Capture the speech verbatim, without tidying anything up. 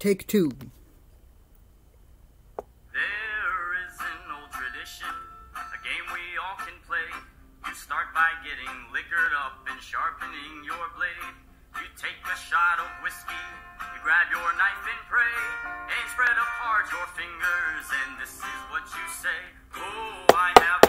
take two. There is an old tradition, a game we all can play. You start by getting liquored up and sharpening your blade. You take a shot of whiskey, you grab your knife and pray, and spread apart your fingers, and this is what you say. Oh, I have